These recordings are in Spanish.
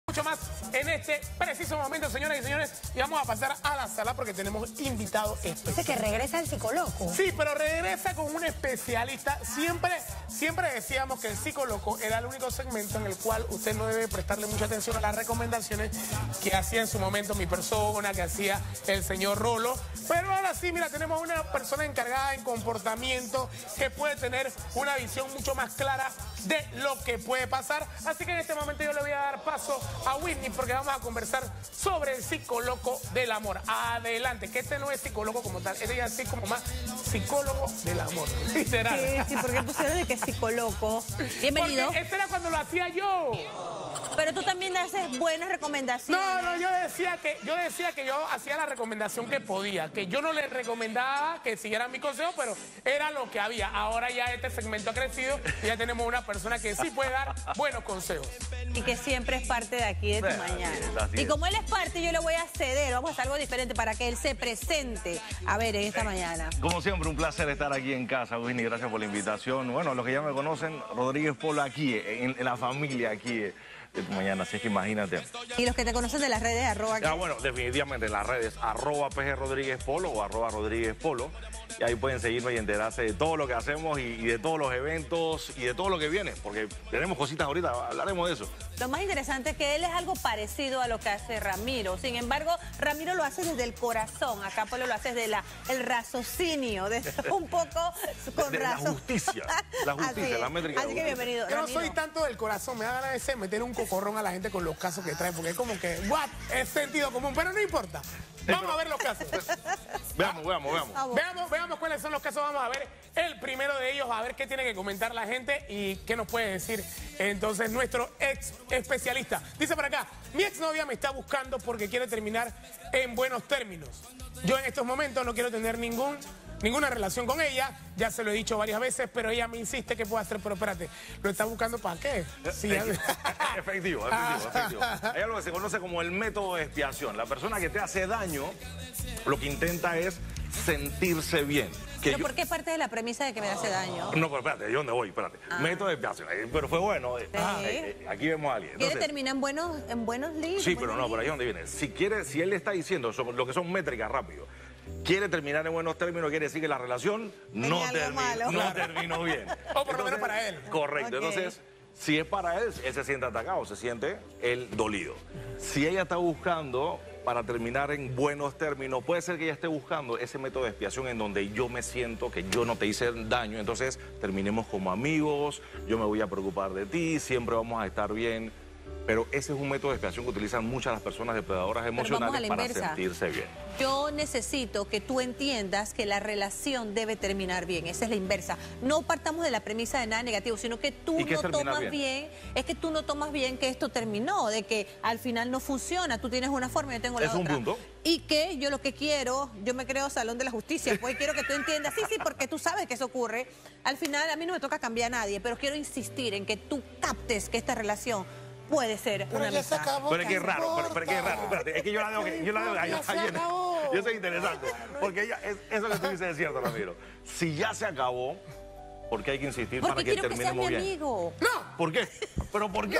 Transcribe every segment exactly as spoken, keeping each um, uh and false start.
Mucho más en este preciso momento, señoras y señores, y vamos a pasar a la sala porque tenemos invitado especial. Dice que regresa el psicólogo. Sí, pero regresa con un especialista. Siempre, siempre decíamos que el psicólogo era el único segmento en el cual usted no debe prestarle mucha atención a las recomendaciones que hacía en su momento mi persona, que hacía el señor Rolo. Pero ahora sí, mira, tenemos una persona encargada en comportamiento que puede tener una visión mucho más clara de lo que puede pasar. Así que en este momento yo le voy a dar paso a Whitney porque vamos a conversar sobre el psicólogo del amor. Adelante, que este no es psicólogo como tal, este ya es así como más psicólogo del amor, literal. Sí, sí, porque pusieron de que es psicólogo. Bienvenido. Porque este era cuando lo hacía yo. Pero tú también haces buenas recomendaciones. No, no, yo decía que yo decía que yo hacía la recomendación que podía, que yo no le recomendaba que siguieran mi consejo, pero era lo que había. Ahora ya este segmento ha crecido y ya tenemos una persona que sí puede dar buenos consejos. Y que siempre es parte de aquí de Tu Mañana. Y como él es parte, yo le voy a ceder, vamos a hacer algo diferente para que él se presente. A ver, en esta mañana. Como siempre, un placer estar aquí en casa, Whitney. Gracias por la invitación. Bueno, los que ya me conocen, Rodríguez Polo aquí, en, en la familia aquí de Tu Mañana, así que imagínate. Y los que te conocen de las redes, arroba... Ya, bueno, definitivamente en las redes, arroba P G Rodríguez Polo o arroba Rodríguez Polo. Y ahí pueden seguirnos y enterarse de todo lo que hacemos y, y de todos los eventos y de todo lo que viene, porque tenemos cositas ahorita, hablaremos de eso. Lo más interesante es que él es algo parecido a lo que hace Ramiro. Sin embargo, Ramiro lo hace desde el corazón. Acá Polo lo hace desde la, el raciocinio, desde un poco con de, de razón. La justicia, la justicia, la métrica. Así que bienvenido, Yo no Ramiro. soy tanto del corazón, me da ganas de ese meter un cocorrón a la gente con los casos que trae, porque es como que, what, es sentido común, pero no importa. Vamos a ver los casos. Veamos, veamos, veamos. Vamos. Veamos, veamos cuáles son los casos. Vamos a ver el primero de ellos, a ver qué tiene que comentar la gente y qué nos puede decir entonces nuestro ex especialista. Dice por acá, mi exnovia me está buscando porque quiere terminar en buenos términos. Yo en estos momentos no quiero tener ningún... ninguna relación con ella, ya se lo he dicho varias veces, pero ella me insiste que puedo hacer, pero espérate, ¿lo está buscando para qué? Sí, ya... Efectivo, efectivo, efectivo. Hay algo que se conoce como el método de expiación. La persona que te hace daño, lo que intenta es sentirse bien. Que ¿Pero yo... por qué parte de la premisa de que me hace daño? No, pero espérate, ¿yo dónde voy? Espérate. Ah. Método de expiación. Pero fue bueno. Sí. Ah, eh, eh, aquí vemos a alguien. ¿Quiere terminar en buenos, en buenos líos? Sí, pero no, por ahí es donde viene. Si quiere, si él le está diciendo eso, lo que son métricas rápido, quiere terminar en buenos términos, quiere decir que la relación no, termi no terminó bien. O por lo menos para él. Correcto. Okay. Entonces, si es para él, él se siente atacado, se siente él dolido. Si ella está buscando para terminar en buenos términos, puede ser que ella esté buscando ese método de expiación en donde yo me siento que yo no te hice daño, entonces terminemos como amigos, yo me voy a preocupar de ti, siempre vamos a estar bien. Pero ese es un método de expiación que utilizan muchas las personas depredadoras emocionales para sentirse bien. Yo necesito que tú entiendas que la relación debe terminar bien. Esa es la inversa. No partamos de la premisa de nada negativo, sino que tú no tomas bien? bien, es que tú no tomas bien que esto terminó, de que al final no funciona. Tú tienes una forma y yo tengo la es otra. Es un punto. Y que yo lo que quiero, yo me creo Salón de la Justicia, pues quiero que tú entiendas, sí, sí, porque tú sabes que eso ocurre. Al final a mí no me toca cambiar a nadie, pero quiero insistir en que tú captes que esta relación puede ser pero una amistad. Pero es que es raro, pero, pero es que es raro, espérate, es que yo la veo que, yo la veo ahí está llena. Yo soy interesante, porque ella, es, eso que tú dices es cierto, Ramiro. Si ya se acabó, ¿por qué hay que insistir porque para que terminemos bien? Porque quiero que seas mi amigo. No. ¿Por qué? ¿Pero por qué?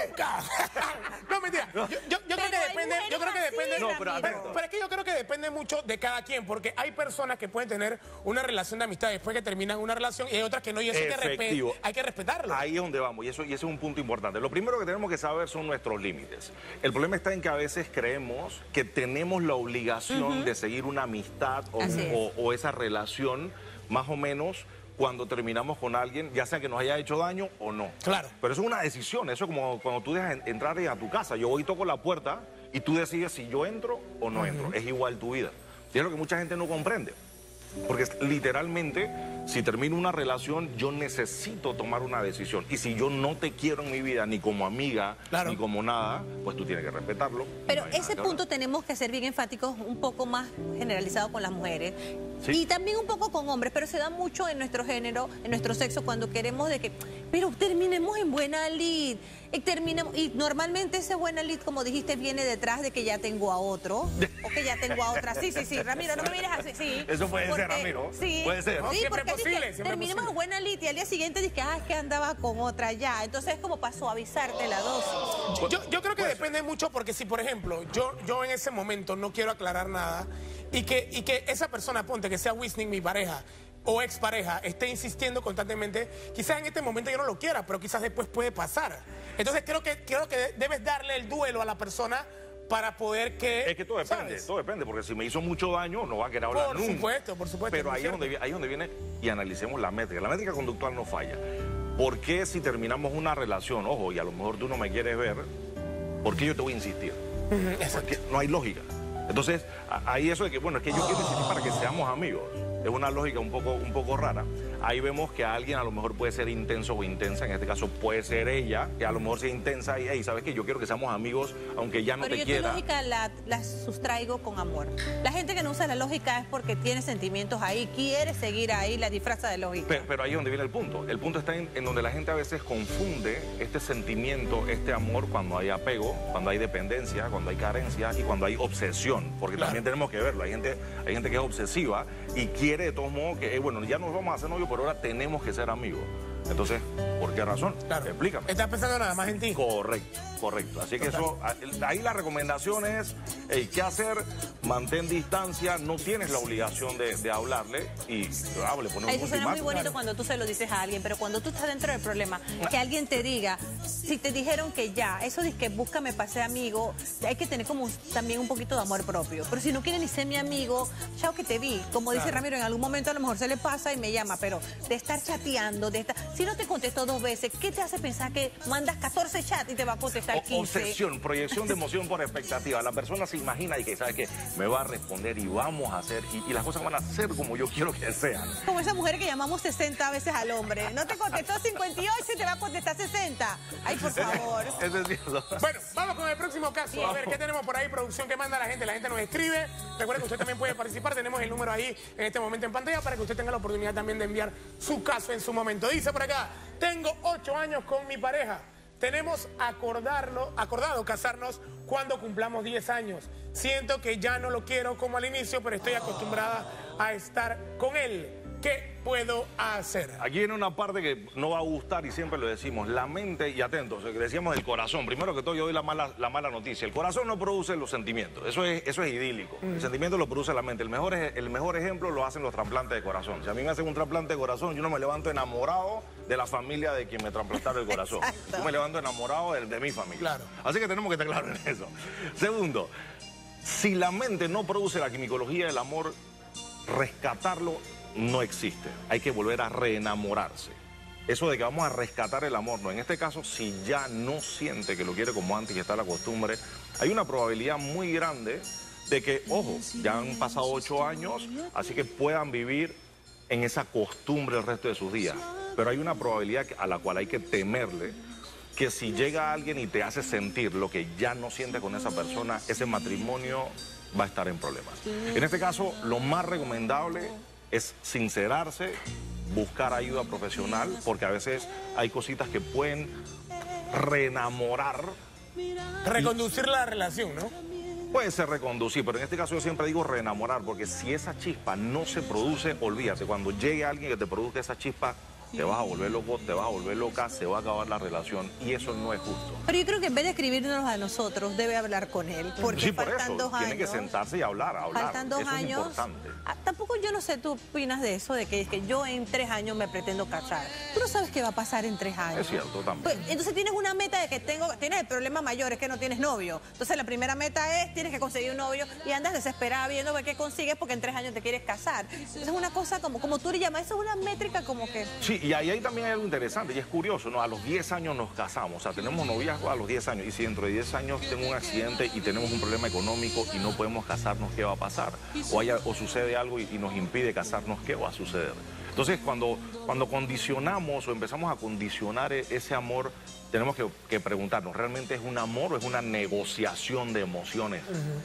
No, mentira. Yo, yo, yo creo que depende, yo creo que depende... No, pero, pero, pero es que yo creo que depende mucho de cada quien, porque hay personas que pueden tener una relación de amistad después que terminan una relación y hay otras que no, y eso hay que, respe hay que respetarlo. Ahí es donde vamos, y eso, y eso es un punto importante. Lo primero que tenemos que saber son nuestros límites. El problema está en que a veces creemos que tenemos la obligación uh-huh. de seguir una amistad o, o, o esa relación más o menos cuando terminamos con alguien, ya sea que nos haya hecho daño o no. Claro. Pero eso es una decisión, eso es como cuando tú dejas entrar a tu casa. Yo voy y toco la puerta y tú decides si yo entro o no uh-huh. entro. Es igual tu vida. Y es lo que mucha gente no comprende. Porque literalmente, si termino una relación, yo necesito tomar una decisión. Y si yo no te quiero en mi vida, ni como amiga, claro. ni como nada, pues tú tienes que respetarlo. Pero no ese punto tenemos que ser bien enfáticos, un poco más generalizado con las mujeres. ¿Sí? Y también un poco con hombres, pero se da mucho en nuestro género, en nuestro sexo, cuando queremos de que pero terminemos en buena lid. Y, terminemos, y normalmente ese buena lid, como dijiste, viene detrás de que ya tengo a otro, o que ya tengo a otra. Sí, sí, sí, Ramiro, no me mires así. Sí, eso puede porque, ser, Ramiro. Sí, puede ser. No, sí, siempre porque posible, dije, siempre terminemos posible. en buena lid y al día siguiente dije, ah, es que andaba con otra ya. Entonces es como para suavizarte la dosis. Yo, yo creo que depende mucho porque si, por ejemplo, yo, yo en ese momento no quiero aclarar nada y que, y que esa persona, ponte, que sea Wisning, mi pareja, o expareja, esté insistiendo constantemente, quizás en este momento yo no lo quiera, pero quizás después puede pasar. Entonces creo que, creo que debes darle el duelo a la persona para poder que... Es que todo depende, ¿sabes? todo depende, porque si me hizo mucho daño, no va a querer hablar Por nunca. supuesto, por supuesto. Pero ahí es, donde, ahí es donde viene y analicemos la métrica. La métrica conductual no falla. ¿Por qué si terminamos una relación, ojo, y a lo mejor tú no me quieres ver, por qué yo te voy a insistir? Porque no hay lógica. Entonces, ahí eso de que, bueno, es que yo quiero insistir para que seamos amigos. Es una lógica un poco, un poco rara. Ahí vemos que alguien a lo mejor puede ser intenso o intensa, en este caso puede ser ella, que a lo mejor sea intensa y, hey, ¿sabes qué? Yo quiero que seamos amigos, aunque ya no Pero te yo quiera. tu lógica la, la sustraigo con amor. La gente que no usa la lógica es porque tiene sentimientos ahí, quiere seguir ahí, la disfraza de lógica. Pero, pero ahí es donde viene el punto. El punto está en, en donde la gente a veces confunde este sentimiento, este amor, cuando hay apego, cuando hay dependencia, cuando hay carencia y cuando hay obsesión. Porque Claro. también tenemos que verlo. Hay gente, hay gente que es obsesiva y quiere de todos modos que, eh, bueno, ya nos vamos a hacer novios, pero ahora tenemos que ser amigos. Entonces, ¿por qué razón? Claro. Explícame. Estás pensando nada más en ti. Correcto, correcto. Así que eso, ahí la recomendación es, hey, ¿qué hacer? Mantén distancia, no tienes la obligación de, de hablarle y claro, le pones Eso un suena muy ultimátum. bonito cuando tú se lo dices a alguien, pero cuando tú estás dentro del problema, que alguien te diga, si te dijeron que ya, eso de que búscame para ser amigo, hay que tener como también un poquito de amor propio. Pero si no quiere ni ser mi amigo, chao que te vi. Como dice Ramiro, en algún momento a lo mejor se le pasa y me llama, pero de estar chateando, de estar... Si no te contestó dos veces, ¿qué te hace pensar que mandas catorce chats y te va a contestar O- quince? Obsesión, proyección de emoción por expectativa. La persona se imagina y que sabe que me va a responder y vamos a hacer, y, y las cosas van a ser como yo quiero que sean. Como esa mujer que llamamos sesenta veces al hombre. No te contestó cincuenta y ocho y te va a contestar sesenta. Ay, por favor. Eso es cierto. Bueno, vamos con el próximo caso. A ver, ¿qué tenemos por ahí? Producción que manda la gente. La gente nos escribe. Recuerden que usted también puede participar. Tenemos el número ahí en este momento en pantalla para que usted tenga la oportunidad también de enviar su caso en su momento. Dice por acá, tengo ocho años con mi pareja. Tenemos acordarlo, acordado casarnos cuando cumplamos diez años. Siento que ya no lo quiero como al inicio, pero estoy acostumbrada a estar con él. ¿Qué puedo hacer? Aquí viene una parte que no va a gustar y siempre lo decimos, la mente, y atentos, decíamos el corazón. Primero que todo yo doy la mala, la mala noticia. El corazón no produce los sentimientos, eso es, eso es idílico. Mm. El sentimiento lo produce la mente. El mejor, el mejor ejemplo lo hacen los trasplantes de corazón. Si a mí me hacen un trasplante de corazón, yo no me levanto enamorado de la familia de quien me trasplantaron el corazón. Exacto. Yo me levanto enamorado de, de mi familia. Claro. Así que tenemos que estar claros en eso. Segundo, si la mente no produce la quimicología del amor, rescatarlo no existe. Hay que volver a reenamorarse. Eso de que vamos a rescatar el amor, no. En este caso, si ya no siente que lo quiere como antes y está la costumbre, hay una probabilidad muy grande de que, ojo, ya han pasado ocho años, así que puedan vivir en esa costumbre el resto de sus días. Pero hay una probabilidad a la cual hay que temerle, que si llega alguien y te hace sentir lo que ya no siente con esa persona, ese matrimonio va a estar en problemas. En este caso, lo más recomendable es sincerarse, buscar ayuda profesional, porque a veces hay cositas que pueden reenamorar. Reconducir la relación, ¿no? Puede ser reconducir, pero en este caso yo siempre digo reenamorar, porque si esa chispa no se produce, olvídate, cuando llegue alguien que te produzca esa chispa, te vas a volver loco, te vas a volver loca, se va a acabar la relación y eso no es justo. Pero yo creo que en vez de escribirnos a nosotros, debe hablar con él. Porque Sí, por faltan eso, dos años. tiene que sentarse y hablar, hablar. Faltan dos eso años. es importante. Ah, tampoco yo no sé, tú opinas de eso, de que, que yo en tres años me pretendo casar. Tú no sabes qué va a pasar en tres años. Es cierto, también. Pues, entonces tienes una meta de que tengo, tienes el problema mayor, es que no tienes novio. Entonces la primera meta es, tienes que conseguir un novio y andas desesperada viendo qué consigues porque en tres años te quieres casar. Eso es una cosa como, como tú le llamas, eso es una métrica como que... Sí, y ahí, ahí también hay algo interesante y es curioso, ¿no? A los diez años nos casamos, o sea, tenemos noviazgo a los diez años y si dentro de diez años tengo un accidente y tenemos un problema económico y no podemos casarnos, ¿qué va a pasar? O, haya, o sucede algo y, y nos impide casarnos, ¿qué va a suceder? Entonces, cuando, cuando condicionamos o empezamos a condicionar ese amor, tenemos que, que preguntarnos, ¿realmente es un amor o es una negociación de emociones? Uh-huh.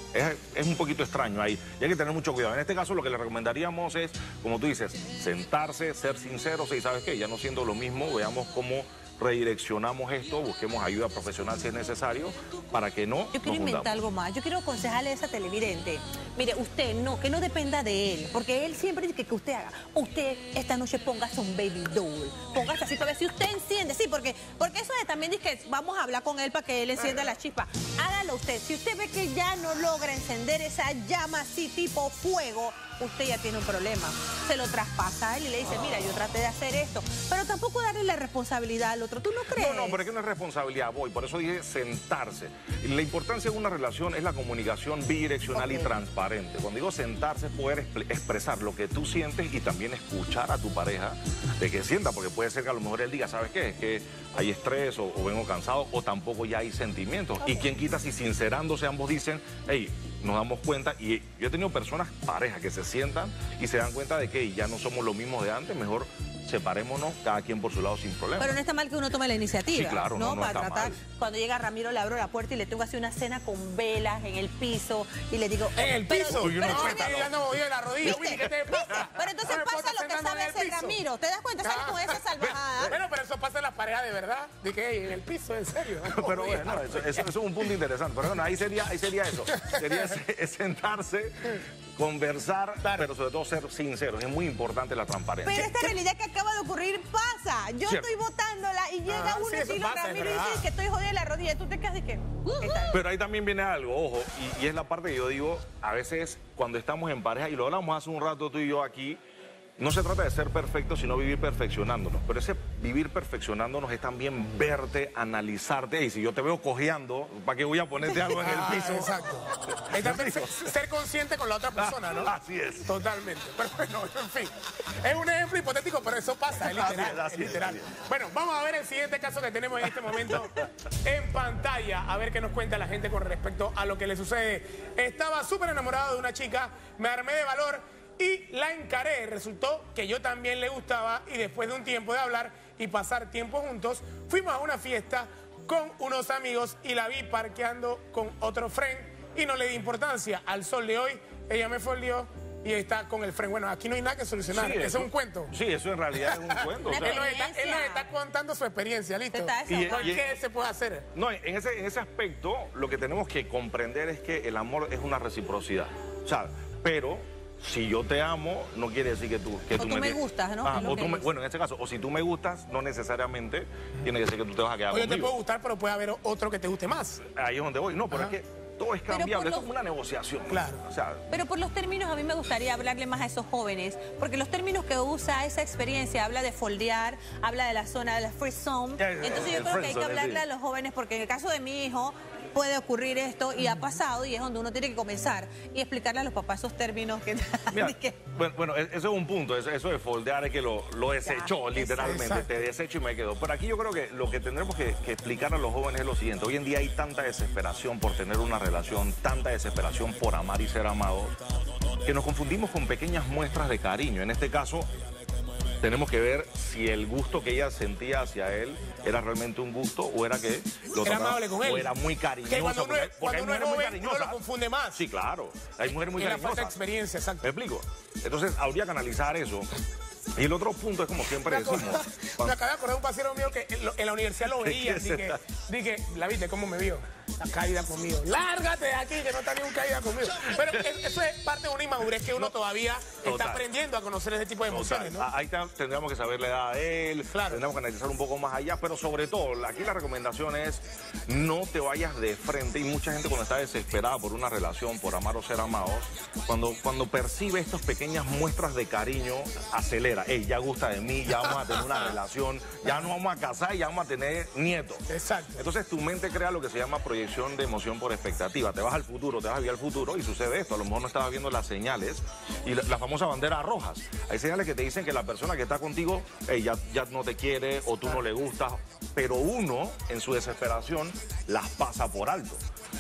Es, es un poquito extraño ahí y hay que tener mucho cuidado. En este caso lo que le recomendaríamos es, como tú dices, sentarse, ser sinceros y ¿sabes qué? Ya no siendo lo mismo, veamos cómo redireccionamos esto, busquemos ayuda profesional si es necesario, para que no Yo quiero inventar algo más, yo quiero aconsejarle a esa televidente, mire, usted no, que no dependa de él, porque él siempre dice que, que usted haga, usted esta noche póngase un baby doll, póngase así para ver si usted enciende, sí, porque, porque eso de también dice que vamos a hablar con él para que él encienda la chispa, hágalo usted, si usted ve que ya no logra encender esa llama así tipo fuego, usted ya tiene un problema, se lo traspasa a él y le dice, mira, yo traté de hacer esto, pero tampoco darle la responsabilidad al otro, ¿tú no crees? No, no, pero es que no es responsabilidad, voy, por eso dije sentarse. La importancia de una relación es la comunicación bidireccional okay. y transparente. Cuando digo sentarse es poder expresar lo que tú sientes y también escuchar a tu pareja de que sienta, porque puede ser que a lo mejor él diga, ¿sabes qué? Es que hay estrés o, o vengo cansado o tampoco ya hay sentimientos. Okay. Y quién quita si sincerándose ambos dicen, hey, nos damos cuenta, y yo he tenido personas, parejas, que se sientan y se dan cuenta de que ya no somos los mismos de antes, mejor separémonos, cada quien por su lado sin problema. Pero no está mal que uno tome la iniciativa, sí, claro, ¿no? no, no Para está tratar, mal. Cuando llega Ramiro, le abro la puerta y le tengo así una cena con velas en el piso y le digo... ¿En el pero, piso? Pero, pero, pero, pero, ya no voy a la rodilla, ¿viste? ¿qué te pasa? Pero entonces no pasa lo que sabe hacer piso. Ramiro, ¿te das cuenta? Sale con esa salvajada. Bueno, pero eso pasa en las parejas de verdad, de que hey, en el piso, en serio. No, pero bueno, eso, eso, eso es un punto interesante, pero bueno, ahí sería, ahí sería eso, sería sentarse, conversar, claro. pero sobre todo ser sinceros, es muy importante la transparencia. Pero esta realidad que acaba de ocurrir pasa, yo Cierto. estoy votándola y llega ah, uno sí, y lo Ramiro y dice que estoy jodida la rodilla, tú te quedas y que... Uh, pero ahí también viene algo, ojo, y, y es la parte que yo digo, a veces cuando estamos en pareja, y lo hablamos hace un rato tú y yo aquí, no se trata de ser perfectos, sino vivir perfeccionándonos. Pero ese vivir perfeccionándonos es también verte, analizarte. Y si yo te veo cojeando, ¿para qué voy a ponerte algo en el piso? Ah, exacto. Es también ser, ser consciente con la otra persona, ¿no? Así es. Totalmente. Pero bueno, en fin. Es un ejemplo hipotético, pero eso pasa, es literal. Así es, así es literal. Es, así es. Bueno, vamos a ver el siguiente caso que tenemos en este momento en pantalla. A ver qué nos cuenta la gente con respecto a lo que le sucede. Estaba súper enamorado de una chica, me armé de valor y la encaré. Resultó que yo también le gustaba y después de un tiempo de hablar y pasar tiempo juntos, fuimos a una fiesta con unos amigos y la vi parqueando con otro friend y no le di importancia. Al sol de hoy, ella me foldeó y está con el friend. Bueno, aquí no hay nada que solucionar. Sí, eso, eso es un cuento. Sí, eso en realidad es un cuento. O sea, él, nos está, él nos está contando su experiencia, ¿listo? Y, y, ¿Qué se puede hacer? No, en ese, en ese aspecto, lo que tenemos que comprender es que el amor es una reciprocidad. O sea, pero... si yo te amo, no quiere decir que tú... Que o tú, tú me, me gustas, ¿no? Ah, o tú me, bueno, en este caso, o si tú me gustas, no necesariamente tiene que ser que tú te vas a quedar Oye, conmigo. te puedo gustar, pero puede haber otro que te guste más. Ahí es donde voy. No, pero Ajá. es que todo es cambiable, los... esto es una negociación. Claro. O sea, pero por los términos, a mí me gustaría hablarle más a esos jóvenes, porque los términos que usa esa experiencia, habla de foldear, habla de la zona de la free zone. Entonces yo creo que hay que hablarle a los jóvenes, porque en el caso de mi hijo... puede ocurrir esto y ha pasado y es donde uno tiene que comenzar y explicarle a los papás esos términos que... Mira, que... Bueno, bueno, eso es un punto, eso, eso de foldear es que lo, lo desechó ya, literalmente, exacto. te desecho y me quedo. Pero aquí yo creo que lo que tendremos que, que explicar a los jóvenes es lo siguiente, hoy en día hay tanta desesperación por tener una relación, tanta desesperación por amar y ser amados, que nos confundimos con pequeñas muestras de cariño. En este caso... tenemos que ver si el gusto que ella sentía hacia él era realmente un gusto o era que lo era amable con él. O era muy cariñoso. Que cuando uno es, porque, cuando hay uno es mujeres muy joven, uno cariñosas. lo confunde más. Sí, claro. Hay mujeres muy y cariñosas. la falta de experiencia, exacto. ¿Me explico? Entonces, habría que analizar eso. Y el otro punto es como siempre me decimos. Cuando... Me acabé de acordar de un pasero mío que en, lo, en la universidad lo veía. Dije, dije, la viste cómo me vio. Está caída conmigo. Lárgate de aquí, que no está ni un caída conmigo. Pero eso es parte de una inmadurez que uno no, todavía total. está aprendiendo a conocer ese tipo de emociones, total. ¿no? Ahí tendríamos que saber la edad de él, claro. tendríamos que analizar un poco más allá, pero sobre todo, aquí la recomendación es no te vayas de frente. Y mucha gente cuando está desesperada por una relación, por amar o ser amados, cuando, cuando percibe estas pequeñas muestras de cariño, acelera. Ey, ya gusta de mí, ya vamos a tener una relación, ya nos vamos a casar y ya vamos a tener nietos. Exacto. Entonces tu mente crea lo que se llama proyección de emoción por expectativa. Te vas al futuro, te vas a vivir al futuro y sucede esto. A lo mejor no estabas viendo las señales y la, la famosa bandera rojas. Hay señales que te dicen que la persona que está contigo hey, ya, ya no te quiere o tú no le gustas, pero uno en su desesperación las pasa por alto.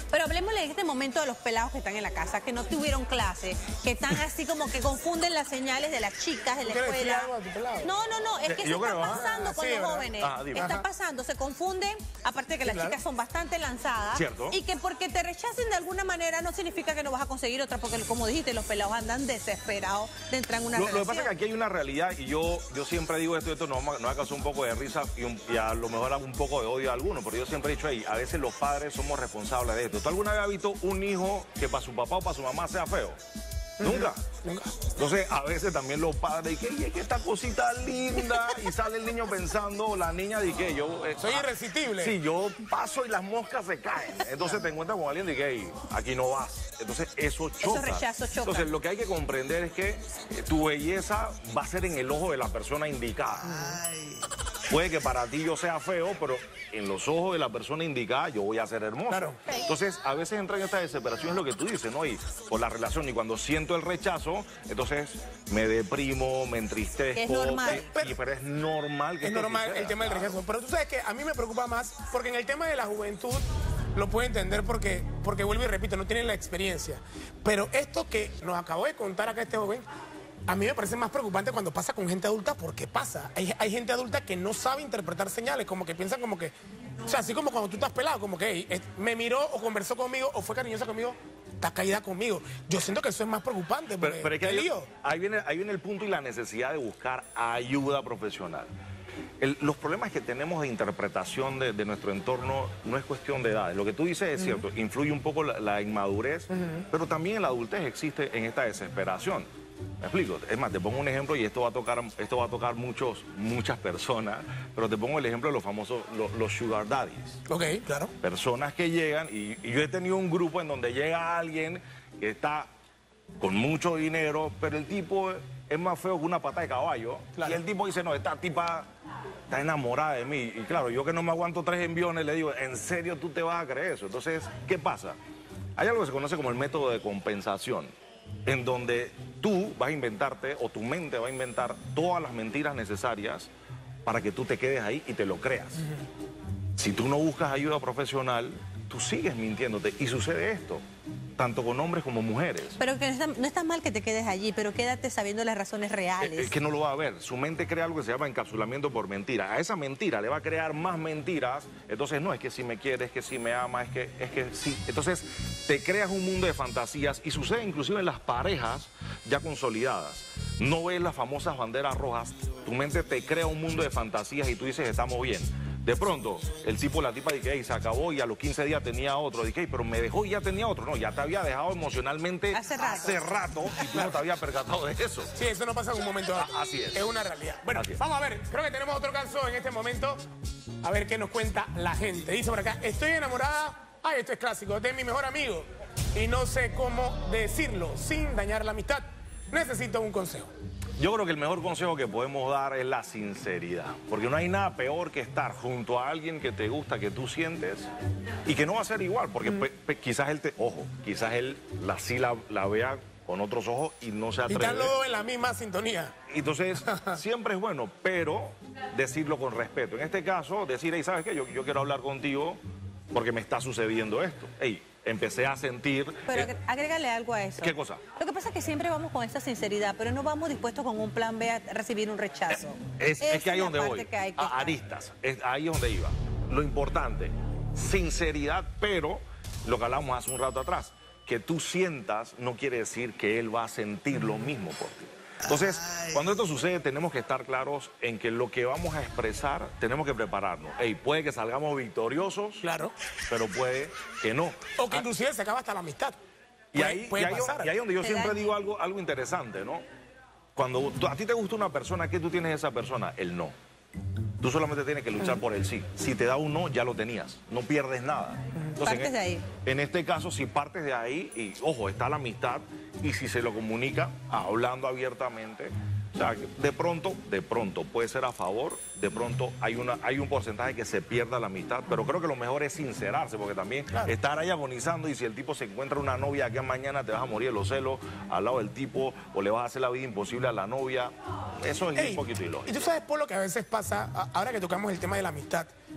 Pero hablemosle en este momento de los pelados que están en la casa, que no tuvieron clase, que están así como que confunden las señales de las chicas de la escuela. No, no, no, es que eso está pasando con los jóvenes. Está pasando, se confunden, aparte de que las chicas son bastante lanzadas. Cierto. Y que porque te rechacen de alguna manera no significa que no vas a conseguir otra, porque como dijiste, los pelados andan desesperados de entrar en una lo, relación. Lo que pasa es que aquí hay una realidad y yo, yo siempre digo esto y esto nos, nos ha causado un poco de risa y, un, y a lo mejor un poco de odio a algunos, pero yo siempre he dicho ahí, a veces los padres somos responsables de esto. ¿Tú alguna vez has visto un hijo que para su papá o para su mamá sea feo? Nunca. Nunca. Entonces, a veces también los padres dicen, ¿qué es que esta cosita linda? Y sale el niño pensando, o la niña, de que yo... Eh, Soy irresistible. Sí, yo paso y las moscas se caen. Entonces te encuentras con alguien de que hey, aquí no vas. Entonces, eso choca. Eso rechazo choca. Entonces, lo que hay que comprender es que eh, tu belleza va a ser en el ojo de la persona indicada. Ay. Puede que para ti yo sea feo, pero en los ojos de la persona indicada yo voy a ser hermoso. Claro. Entonces, a veces entra en esta desesperación, es lo que tú dices, ¿no? Y por la relación, y cuando siento el rechazo, entonces me deprimo, me entristezco. Es normal. Y, pero, pero es normal que Es normal suceda. El tema del rechazo. Pero tú sabes que a mí me preocupa más, porque en el tema de la juventud lo puedo entender porque, porque vuelvo y repito, no tienen la experiencia. Pero esto que nos acabó de contar acá este joven, a mí me parece más preocupante cuando pasa con gente adulta, porque pasa. Hay, hay gente adulta que no sabe interpretar señales, como que piensan como que... O sea, así como cuando tú estás pelado, como que hey, me miró o conversó conmigo o fue cariñosa conmigo, está caída conmigo. Yo siento que eso es más preocupante. Pero, pero es que ahí, ahí, viene, ahí viene el punto y la necesidad de buscar ayuda profesional. El, los problemas que tenemos de interpretación de, de nuestro entorno no es cuestión de edad. Lo que tú dices es cierto, uh-huh. influye un poco la, la inmadurez, uh-huh. pero también en la adultez existe en esta desesperación. ¿Me explico? Es más, te pongo un ejemplo y esto va a tocar, esto va a tocar muchos, muchas personas, pero te pongo el ejemplo de los famosos, los, los sugar daddies. Ok, claro. Personas que llegan, y, y yo he tenido un grupo en donde llega alguien que está con mucho dinero, pero el tipo es más feo que una pata de caballo. Claro. Y el tipo dice, no, esta tipa está enamorada de mí. Y claro, yo que no me aguanto tres enviones, le digo, ¿en serio tú te vas a creer eso? Entonces, ¿qué pasa? Hay algo que se conoce como el método de compensación, en donde tú vas a inventarte, o tu mente va a inventar todas las mentiras necesarias para que tú te quedes ahí y te lo creas. Uh-huh. Si tú no buscas ayuda profesional, tú sigues mintiéndote. Y sucede esto, tanto con hombres como mujeres. Pero que no está, no está mal que te quedes allí, pero quédate sabiendo las razones reales. Es que no lo va a ver. Su mente crea algo que se llama encapsulamiento por mentira. A esa mentira le va a crear más mentiras. Entonces, no, es que si me quiere, es que si me ama, es que, es que sí. Entonces, te creas un mundo de fantasías y sucede inclusive en las parejas ya consolidadas. No ves las famosas banderas rojas. Tu mente te crea un mundo de fantasías y tú dices, estamos bien. De pronto, el tipo, la tipa, dice, hey, se acabó y a los quince días tenía otro. Dije, hey, pero me dejó y ya tenía otro. No, ya te había dejado emocionalmente hace rato, hace rato y tú no te habías percatado de eso. Sí, eso no pasa en un momento dado. Así es. Es una realidad. Bueno, vamos a ver, creo que tenemos otro caso en este momento. A ver qué nos cuenta la gente. Dice por acá, estoy enamorada, ay, esto es clásico, de mi mejor amigo. Y no sé cómo decirlo sin dañar la amistad. Necesito un consejo. Yo creo que el mejor consejo que podemos dar es la sinceridad, porque no hay nada peor que estar junto a alguien que te gusta, que tú sientes, y que no va a ser igual, porque mm. pe, pe, quizás él te, ojo, quizás él la, sí la, la vea con otros ojos y no se atreve. Y están los dos en la misma sintonía. Entonces, siempre es bueno, pero decirlo con respeto. En este caso, decir, hey, ¿sabes qué? Yo, yo quiero hablar contigo porque me está sucediendo esto. Hey, empecé a sentir... Pero eh, agrégale algo a eso. ¿Qué cosa? Lo que pasa es que siempre vamos con esa sinceridad, pero no vamos dispuestos con un plan B a recibir un rechazo. Es, es que ahí es donde voy, que hay que a aristas, es ahí es donde iba. Lo importante, sinceridad, pero lo que hablamos hace un rato atrás, que tú sientas no quiere decir que él va a sentir lo mismo por ti. Entonces, Ay. cuando esto sucede, tenemos que estar claros en que lo que vamos a expresar, tenemos que prepararnos. Ey, puede que salgamos victoriosos, claro, pero puede que no. O que inclusive se acaba hasta la amistad. Y ahí, puede y ahí, pasar. Y ahí donde yo siempre digo algo, algo interesante, ¿no? Cuando tú, a ti te gusta una persona, ¿qué tú tienes de esa persona? El no. Tú solamente tienes que luchar uh-huh. por el sí. Si te da un no, ya lo tenías. No pierdes nada. Entonces, partes en, de ahí. En este caso, si partes de ahí, y ojo, está la amistad, y si se lo comunica, hablando abiertamente, o sea, de pronto, de pronto puede ser a favor, de pronto hay, una, hay un porcentaje que se pierda la amistad, pero creo que lo mejor es sincerarse, porque también claro. estar ahí agonizando y si el tipo se encuentra una novia que mañana te vas a morir de los celos al lado del tipo o le vas a hacer la vida imposible a la novia, eso es Ey, un poquito ilógico. Y tú sabes, Polo, que a veces pasa, ahora que tocamos el tema de la amistad,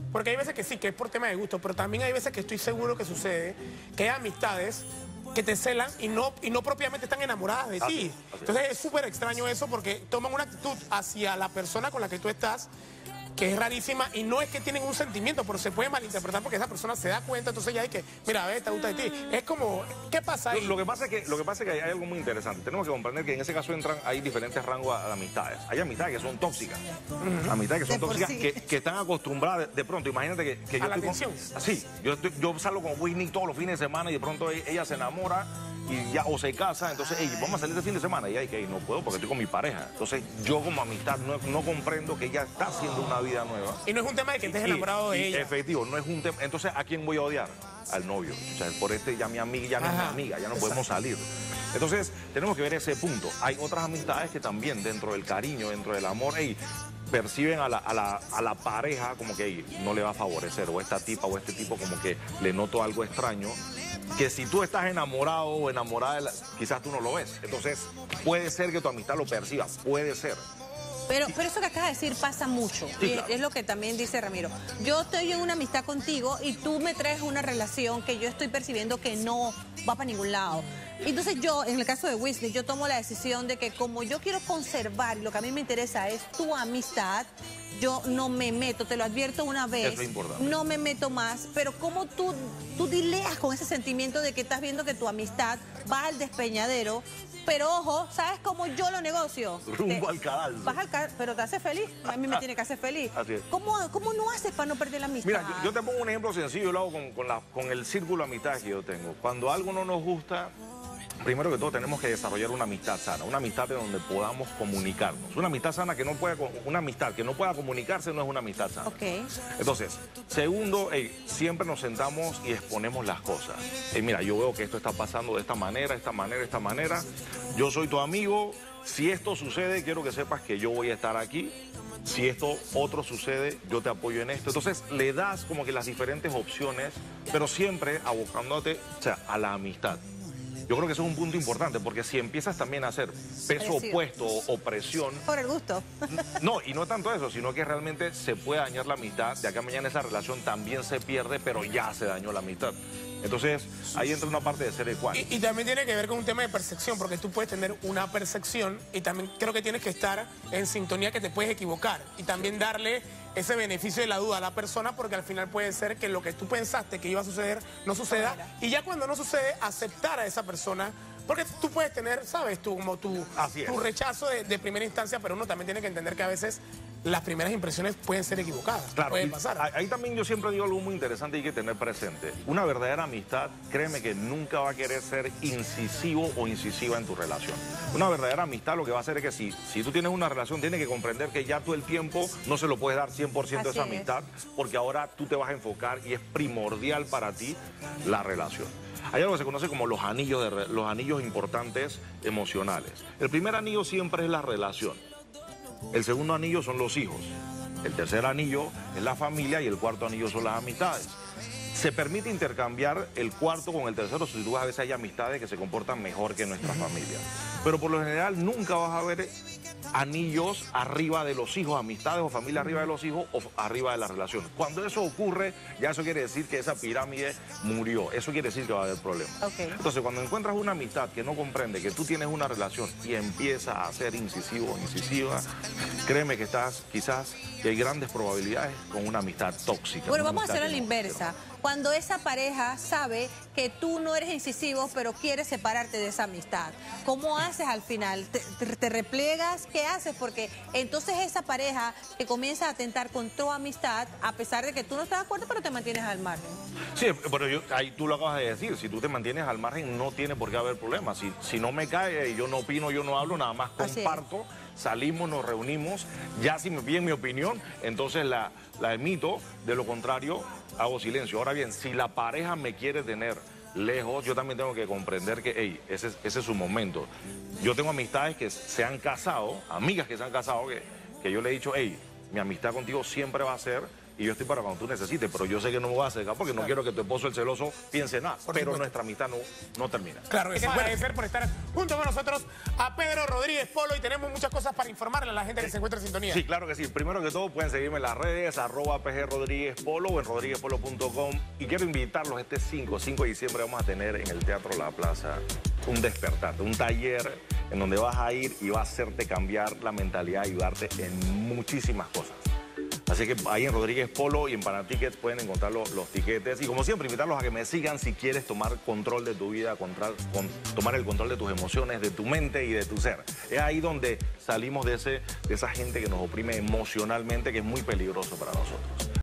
porque hay veces que sí, que es por tema de gusto, pero también hay veces que estoy seguro que sucede que hay amistades que te celan y no, y no propiamente están enamoradas de así, ti. así. Entonces es súper extraño eso porque toman una actitud hacia la persona con la que tú estás que es rarísima y no es que tienen un sentimiento, pero se puede malinterpretar porque esa persona se da cuenta, entonces ya hay que, mira, a ver, te gusta de ti. Es como, ¿qué pasa ahí? Lo, lo, que pasa es que, lo que pasa es que hay algo muy interesante. Tenemos que comprender que en ese caso entran, hay diferentes rangos de amistades. Hay amistades que son tóxicas, uh-huh. amistades que son tóxicas, sí. que, que están acostumbradas de, de pronto. Imagínate que, que yo... A la estoy atención. Con, sí, yo, estoy, yo salgo con Whitney todos los fines de semana y de pronto ella, ella se enamora y ya o se casa, entonces, hey, vamos a salir de fin de semana y hay que no puedo porque estoy con mi pareja. Entonces, yo como amistad no, no comprendo que ella está haciendo una vida nueva. Y no es un tema de que estés enamorado de ella. Efectivo, no es un tema. Entonces, ¿a quién voy a odiar? Al novio. O sea, por este ya mi amiga, ya no es mi amiga, ya no Exacto. podemos salir. Entonces, tenemos que ver ese punto. Hay otras amistades que también dentro del cariño, dentro del amor, hey, perciben a la, a, la, a la pareja como que hey, no le va a favorecer, o esta tipa o este tipo como que le noto algo extraño, que si tú estás enamorado o enamorada, de la, quizás tú no lo ves. Entonces, puede ser que tu amistad lo perciba, puede ser. Pero, pero eso que acabas de decir pasa mucho, sí, y claro. es lo que también dice Ramiro. Yo estoy en una amistad contigo y tú me traes una relación que yo estoy percibiendo que no va para ningún lado. Entonces yo, en el caso de Whitney, yo tomo la decisión de que como yo quiero conservar, y lo que a mí me interesa es tu amistad, yo no me meto, te lo advierto una vez, es importante. No me meto más, pero como tú, tú dileas con ese sentimiento de que estás viendo que tu amistad va al despeñadero, pero ojo, ¿sabes cómo yo lo negocio? Rumbo al cadalso. Vas al cadalso, pero te hace feliz, a mí me tiene que hacer feliz. Así es. ¿Cómo, ¿Cómo no haces para no perder la amistad? Mira, yo, yo te pongo un ejemplo sencillo, yo lo hago con, con, la, con el círculo de amistad que yo tengo. Cuando algo no nos gusta, primero que todo tenemos que desarrollar una amistad sana, una amistad en donde podamos comunicarnos. Una amistad sana que no pueda, una amistad que no pueda comunicarse no es una amistad sana. Okay. Entonces, segundo, hey, siempre nos sentamos y exponemos las cosas. Hey, mira, yo veo que esto está pasando de esta manera, esta manera, esta manera. Yo soy tu amigo. Si esto sucede, quiero que sepas que yo voy a estar aquí. Si esto otro sucede, yo te apoyo en esto. Entonces, le das como que las diferentes opciones, pero siempre abocándote, o sea, a la amistad. Yo creo que eso es un punto importante, porque si empiezas también a hacer peso opuesto o presión... Por el gusto. No, y no tanto eso, sino que realmente se puede dañar la amistad. De acá a mañana esa relación también se pierde, pero ya se dañó la amistad. Entonces, ahí entra una parte de ser igual. Y, y también tiene que ver con un tema de percepción, porque tú puedes tener una percepción y también creo que tienes que estar en sintonía que te puedes equivocar. Y también darle ese beneficio de la duda a la persona, porque al final puede ser que lo que tú pensaste que iba a suceder no suceda. Y ya cuando no sucede, aceptar a esa persona. Porque tú puedes tener, sabes, tú como tu, tu rechazo de, de primera instancia, pero uno también tiene que entender que a veces las primeras impresiones pueden ser equivocadas. Claro, pueden pasar. Ahí también yo siempre digo algo muy interesante y hay que tener presente. Una verdadera amistad, créeme que nunca va a querer ser incisivo o incisiva en tu relación. Una verdadera amistad lo que va a hacer es que si, si tú tienes una relación, tienes que comprender que ya tú el tiempo no se lo puedes dar cien por ciento a esa amistad, porque ahora tú te vas a enfocar y es primordial para ti la relación. Hay algo que se conoce como los anillos, de, los anillos importantes emocionales. El primer anillo siempre es la relación. El segundo anillo son los hijos. El tercer anillo es la familia y el cuarto anillo son las amistades. Se permite intercambiar el cuarto con el tercero si tú vas a ver si hay amistades que se comportan mejor que nuestra familia. Pero por lo general nunca vas a ver anillos arriba de los hijos, amistades o familia arriba de los hijos o arriba de la relación. Cuando eso ocurre, ya eso quiere decir que esa pirámide murió. Eso quiere decir que va a haber problemas. Okay. Entonces, cuando encuentras una amistad que no comprende que tú tienes una relación y empieza a ser incisivo o incisiva, créeme que estás quizás que hay grandes probabilidades con una amistad tóxica. Bueno, vamos a hacerlo a la inversa. Cuando esa pareja sabe que tú no eres incisivo, pero quieres separarte de esa amistad, ¿cómo haces al final? ¿Te, te, te repliegas? ¿Qué haces? Porque entonces esa pareja que comienza a atentar con tu amistad, a pesar de que tú no estás de acuerdo, pero te mantienes al margen. Sí, pero yo, ahí tú lo acabas de decir, si tú te mantienes al margen no tiene por qué haber problemas. Si, si no me cae, yo no opino, yo no hablo, nada más comparto, salimos, nos reunimos, ya si me piden mi opinión, entonces la, la emito, de lo contrario hago silencio. Ahora bien, si la pareja me quiere tener lejos, yo también tengo que comprender que, hey, ese, ese es su momento. Yo tengo amistades que se han casado, amigas que se han casado, que, que yo le he dicho, hey, mi amistad contigo siempre va a ser y yo estoy para cuando tú necesites, pero yo sé que no me voy a acercar porque no claro. quiero que tu esposo, el celoso, piense nada, por pero supuesto. Nuestra amistad no, no termina. Claro, es agradecer por estar junto con nosotros a Pedro Rodríguez Polo y tenemos muchas cosas para informarle a la gente sí. que se encuentra en sintonía. Sí, claro que sí. Primero que todo pueden seguirme en las redes, arroba P G Rodríguez Polo o en rodríguez polo punto com, y quiero invitarlos este cinco de diciembre vamos a tener en el Teatro La Plaza un despertar, un taller en donde vas a ir y va a hacerte cambiar la mentalidad, ayudarte en muchísimas cosas. Así que ahí en Rodríguez Polo y en Panatickets pueden encontrar los, los tiquetes. Y como siempre, invitarlos a que me sigan si quieres tomar control de tu vida, control, con, tomar el control de tus emociones, de tu mente y de tu ser. Es ahí donde salimos de, ese, de esa gente que nos oprime emocionalmente, que es muy peligroso para nosotros.